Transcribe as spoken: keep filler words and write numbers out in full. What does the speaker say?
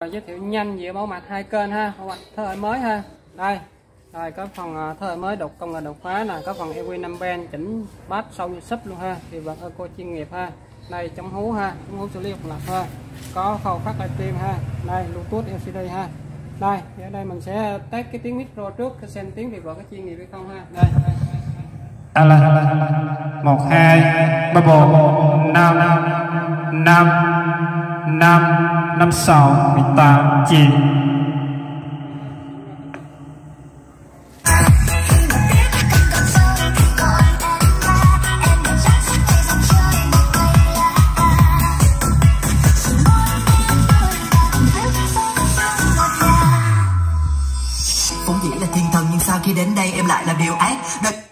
Giới thiệu nhanh về bảo mạch hai kênh ha, bảo mạch thế hệ mới ha. Đây, rồi có phần thế hệ mới đột công nghệ đột phá nè, có phần e quy năm ben chỉnh bass sâu như súp luôn ha, thì vật eco chuyên nghiệp ha. Đây chống hú ha, chống hú xử lý độc lập ha, có khâu phát livestream ha. Đây Bluetooth lờ xê đê ha. Đây thì ở đây mình sẽ test cái tiếng micro trước, cái xem tiếng thì vật có chuyên nghiệp hay không ha. Đây, đây, đây. Một hai ba bốn năm năm năm năm sáu mười tám chín. Vốn dĩ là thiên thần nhưng sao khi đến đây em lại làm điều ác. Đợi